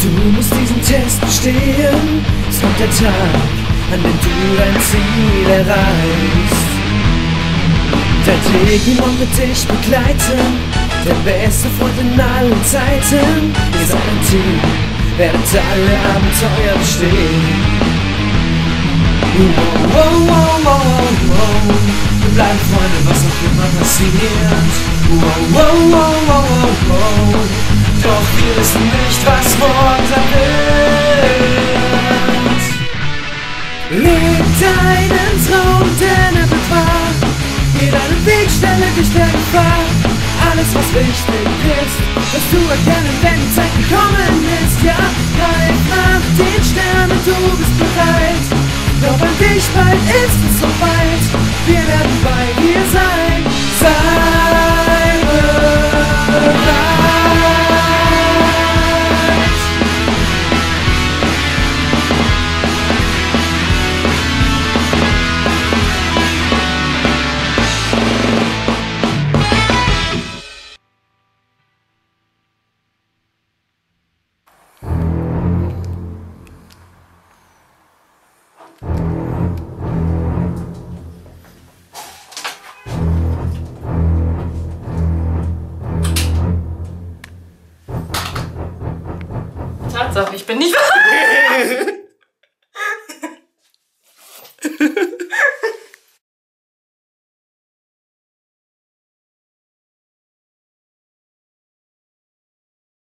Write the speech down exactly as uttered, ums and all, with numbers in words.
Du musst diesen Test bestehen. Es kommt der Tag, an dem du dein Ziel erreichst. Der Digimon wird dich begleiten, der beste Freund in allen Zeiten. Ihr seid ein Team, werdet alle Abenteuer bestehen. Wow, wow, wow, wow, wow. Wir bleiben Freunde, was auch immer passiert. Wow, wow, wow, wow, wow, wow. Doch wir wissen nicht, was morgen sein wird. Leb deinen Traum, denn er wird wahr. Geh deinen Weg, stelle dich der Gefahr. Alles, was wichtig ist, wirst du erkennen, wenn die Zeit gekommen ist. Ja, greif nach den Sternen, du bist bereit. Glaub an dich, bald ist es soweit. Wir werden bei dir sein. Sei bereit. Tatsache, ich bin nicht